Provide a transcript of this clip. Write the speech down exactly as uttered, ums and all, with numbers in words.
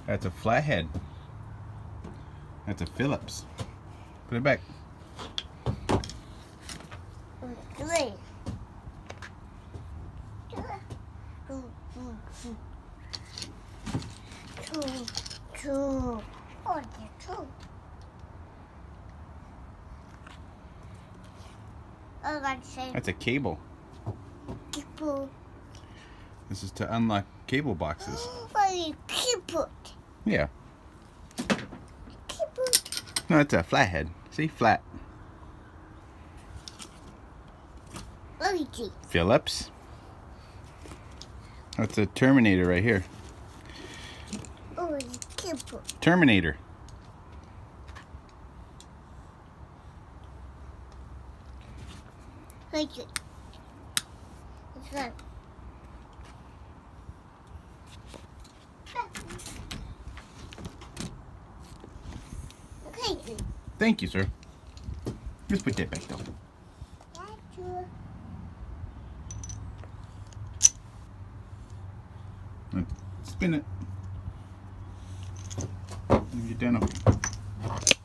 That's a flathead. That's a Phillips. Put it back. Three. Two. Two. Oh, two. Oh, like say. That's a cable. Cable. This is to unlock cable boxes. Oh, cable. Yeah. Cable. No, it's a flathead. See, flat. Luigi. Phillips. That's a Terminator right here. Oh, cable. Terminator. Like it. It's like. Okay. Thank you, sir. Just put that back though. Spin it. Get down.